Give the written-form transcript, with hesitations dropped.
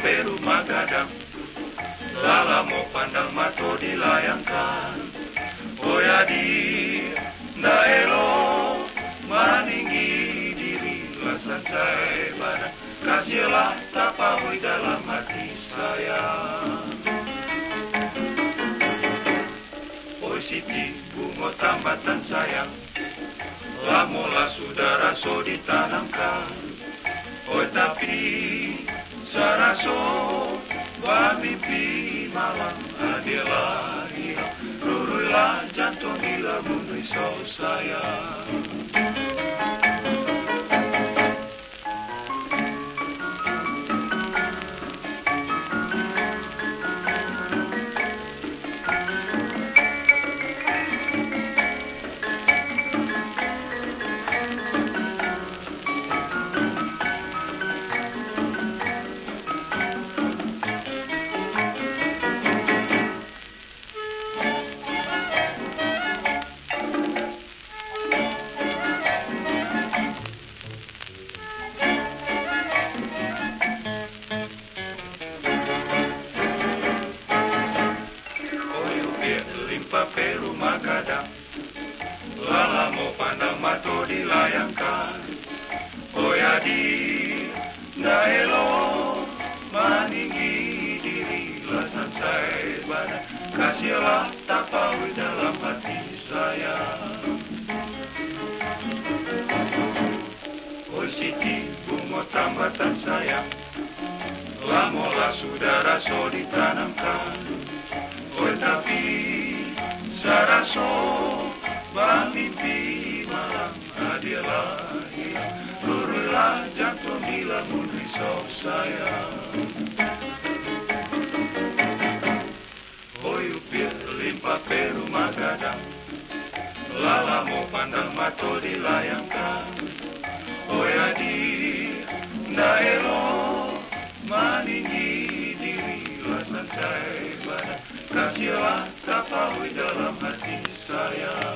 rumah gadang, lala mau pandang mato dilayangkan. Oyadi ndaelo maninggi diri santai badan, kasihlah tapahui dalam hati saya. Oi Siti bunga tambatan sayang, lamola sudah raso ditanamkan. Oi tapi saraso mimpi malam adalah hilang, ruruilah jantung bila merisau sayang. Pape rumah gadang, lala mau pandang mato dilayangkan. Oyadi ndaelo maninggi diri santai badan, kasihlah tapahui dalam hati saya. Oi Siti bunga tambatan sayang, lamola sudah raso ditanamkan. Oi tapi saraso mimpi malam adalah hilang, ruruilah jantung bila merisau sayang. Oi upir limpah rumah gadang, lala mau pandang mato dilayangkan. Oi adi ndaelo maninggi diri santai badan, kasihlah tapahui dalam hati saya.